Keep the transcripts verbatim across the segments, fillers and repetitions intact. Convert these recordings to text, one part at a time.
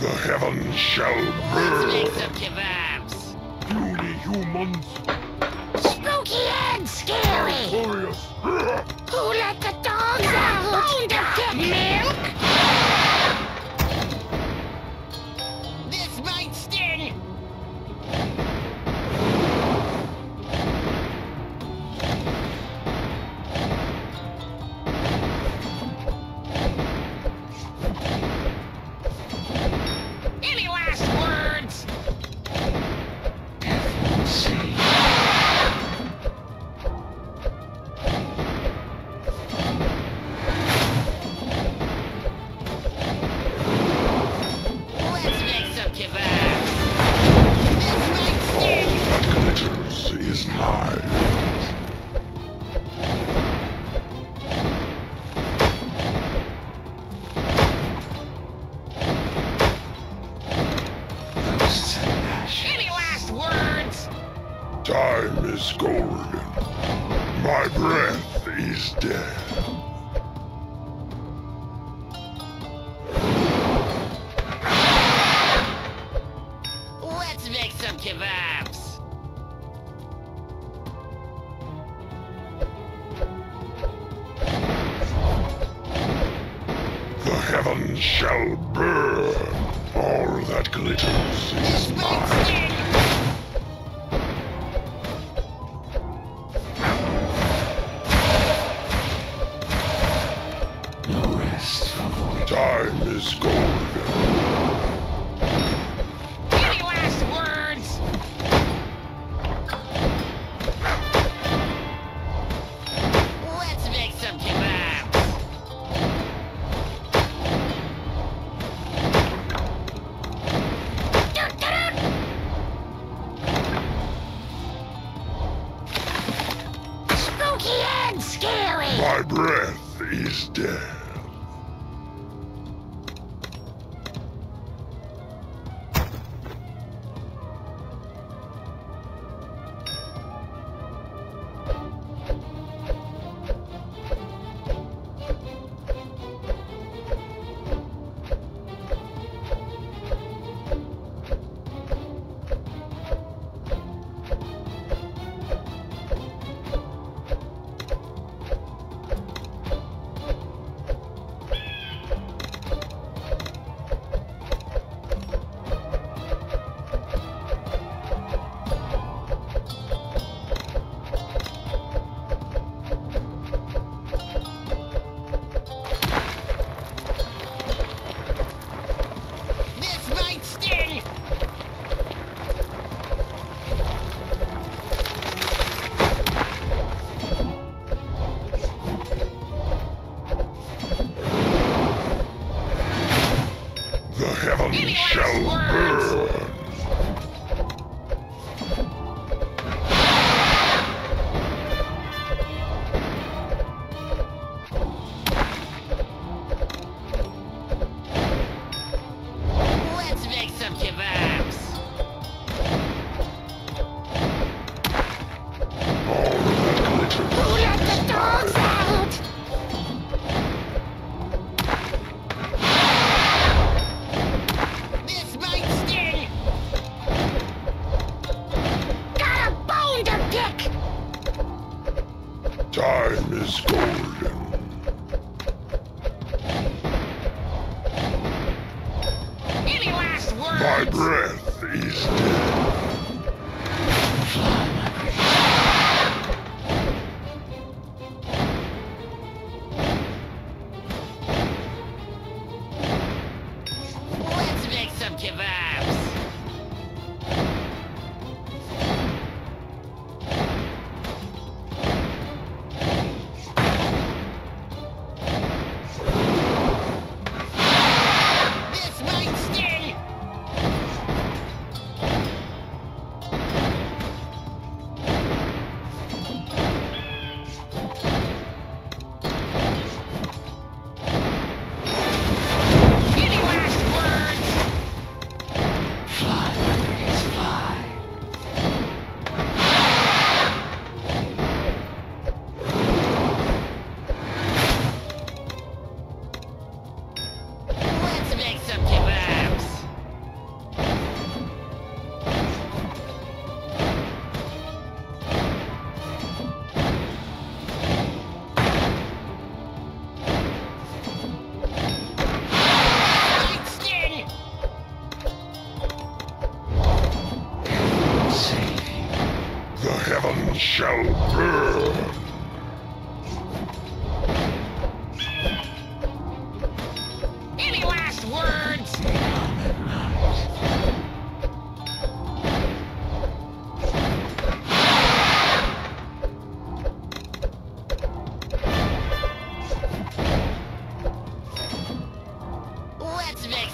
The heavens shall Let's make burn. some kebabs. Puny humans. Spooky and scary. Glorious. Who let the dogs out? Bone to get milk? This might sting. Any last words? Let's make some kebabs. This might sting. That glitters is mine. Any last words? Time is golden. My breath is dead. Let's make some kebabs. The heavens shall burn. All that glitters This is might mine. sting. No rest for time is golden. Any last words? Let's make some kebabs. Doo-doo-doo. Spooky and scary. My breath is dead. This might sting. The heavens Any last shall words? burn. Let's make some kebabs. All that glitters Who let the is dogs mine. out? This might sting. Got a bone to pick. Time is golden. Any last words? My breath is dead. Let's make some kebabs. This might sting.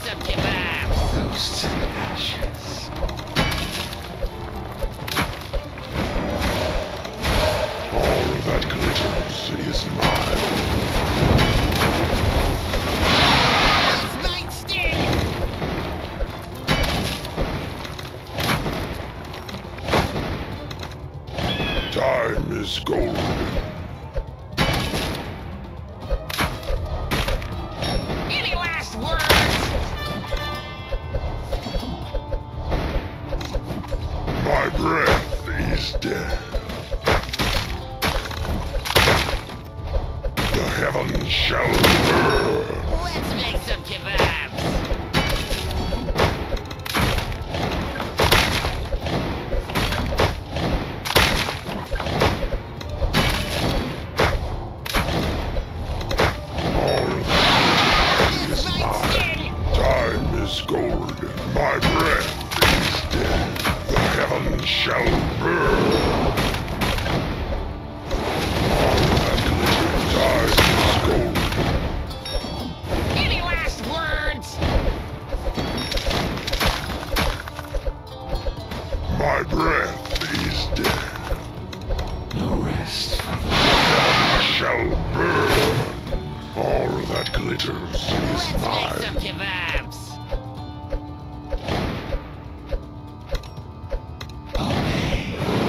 some kebabs. Roast ashes. All that glitters is mine. This might sting. Time is gold. Any last words? My breath is dead. The heavens shall burn. Let's make some kebabs. All that glitters This is might mine. sting. Time is gold. My breath is dead. The heavens shall burn. All that glitters, time is gold. Any last words? My breath is dead. No rest for the Heaven shall burn. All that glitters is Let's make mine. some kebabs. obey.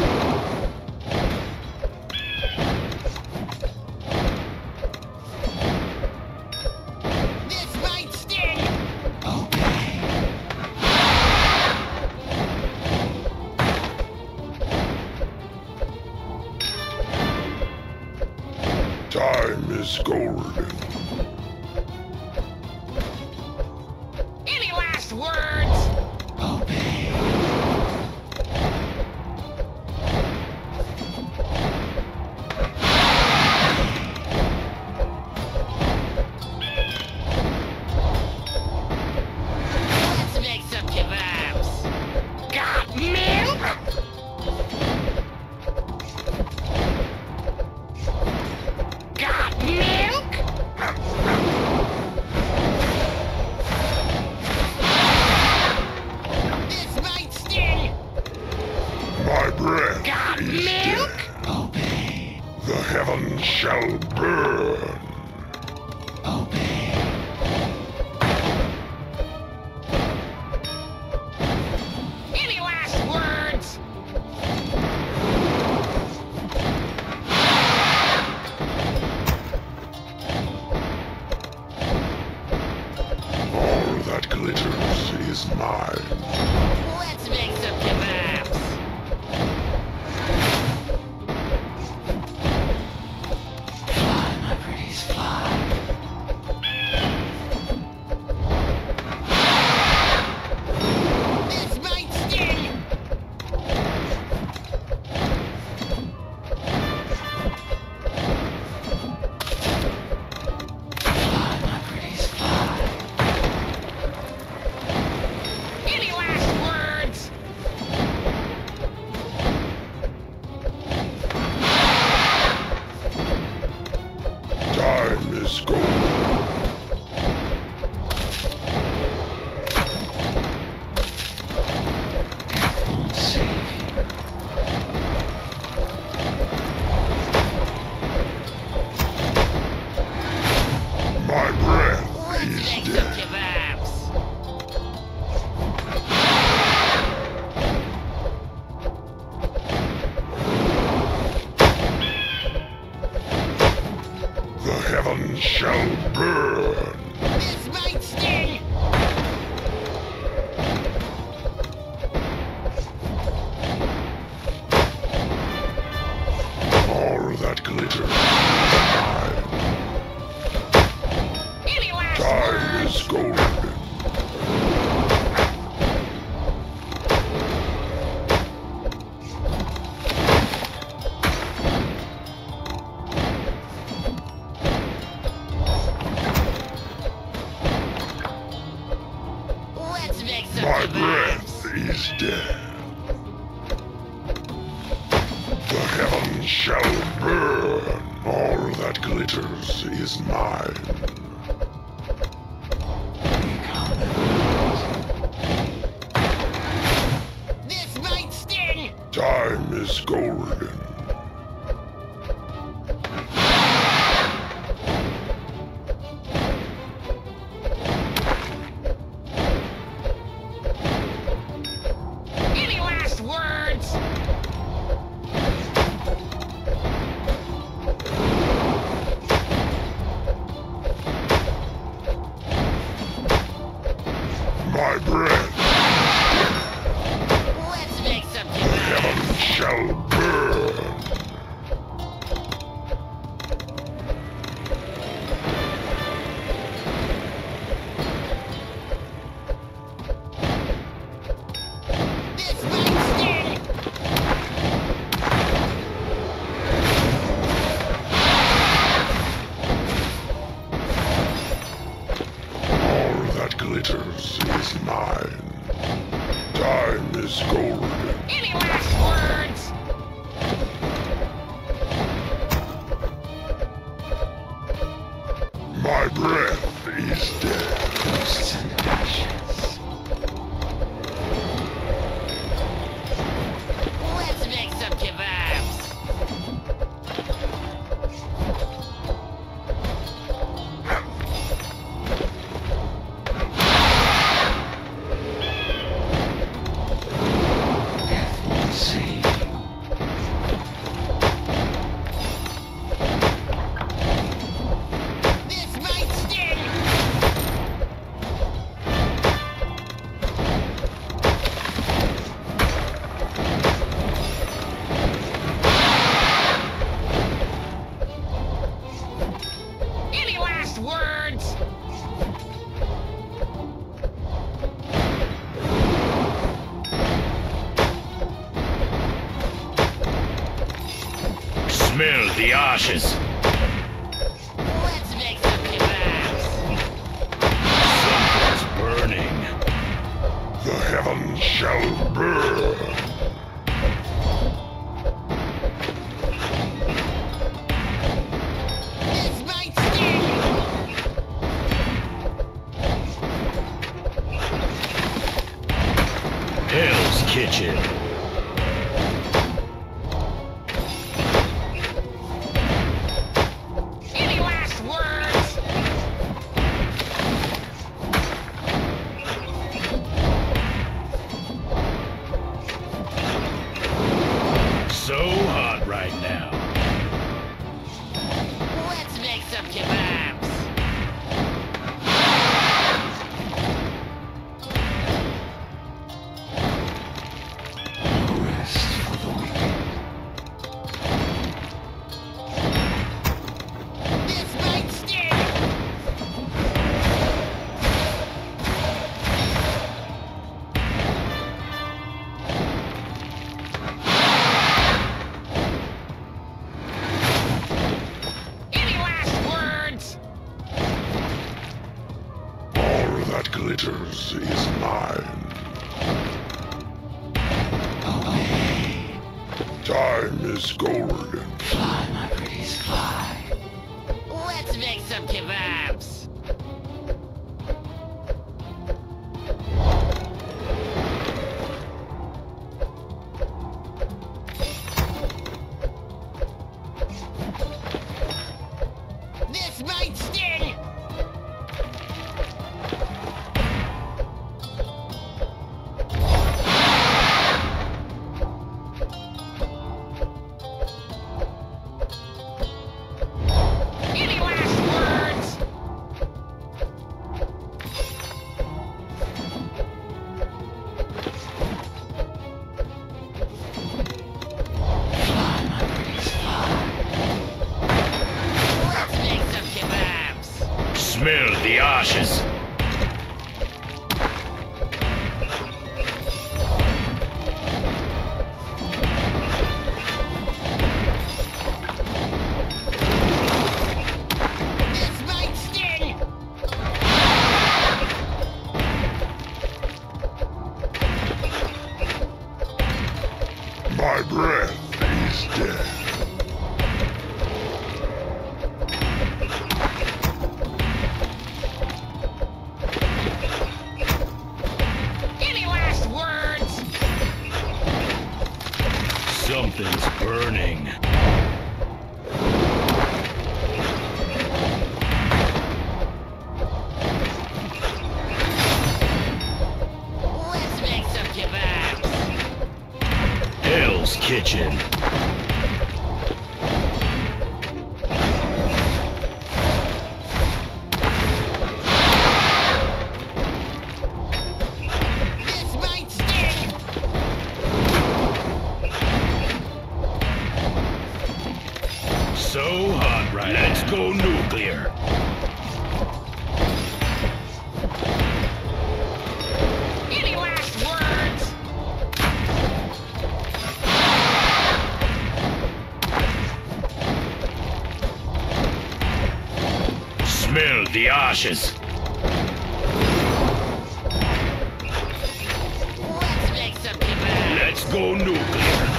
This might sting. Obey. Time is golden. Any last words? Obey. Let's make some kebabs. Got milk? Got milk? This might sting. My breath Got is milk? dead. Obey. The heavens shall burn. Obey. Any last words? All that glitters is mine. Let's make some kebabs. Fly, my pretties, fly. This might sting. Fly, my pretties, fly. Any last words? Time is gold. Won't save you. My breath Let's is make some dead. kebabs. The heavens shall burn. This might sting. All that glitters is mine. Any last Time words? is golden. Let's make some My kebabs. breath is dead. The heavens shall burn. All that glitters is mine. Become golden. Any last words? My breath Let's make some kebabs. shall burn. This might sting. All that glitters is mine. Time is golden. Any last words? My breath is dead. Ghosts and ashes. Let's make some kebabs. Death will see. This might sting. Any last words? Smell the ashes. Let's make some kebabs. Something's burning. The heavens shall burn. This might sting. Hell's Kitchen. Any last words? So hot right now. Let's make some kebabs. No rest for the wicked. This might sting. Any last words? All that glitters is mine. Away. Time is golden. Fly, my pretties, fly. Let's make some kebabs. This might sting. Something's burning. Let's make some kebabs. Hell's Kitchen. This might sting. So hot right now. Let's go nuclear. Any last words? Smell the ashes. Let's make some kebabs. Let's go nuclear.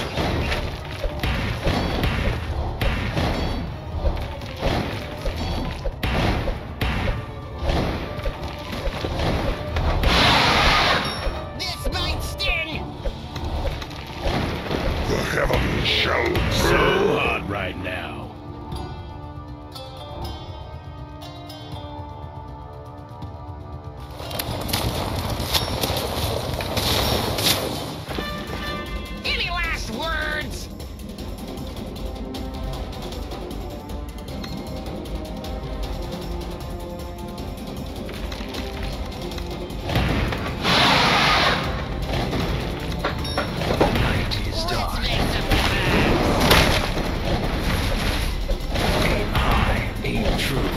This might sting. The heavens shall burn. So hot right now. Any last words? Night is Let's dark. make some kebabs. Aim high, aim true.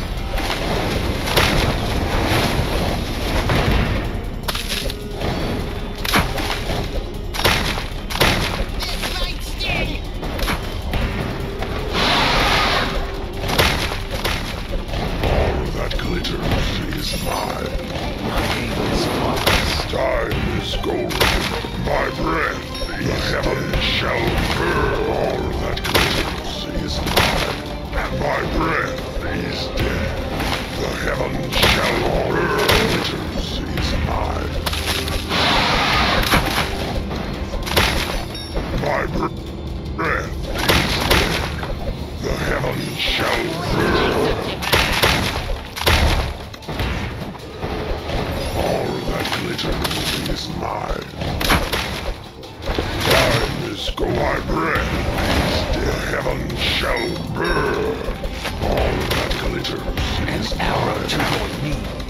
This might sting. All that glitters is mine. My aim is flawless. Time is golden. My breath, the heavens shall burn. All that glitters is mine. My breath is dead. The heavens shall burn. Glitters is mine. My br- breath is dead. The heavens shall burn. All that glitters is mine. Time is go my breath is dead. The heavens shall burn. All that glitters is Arrow mine. to your knee.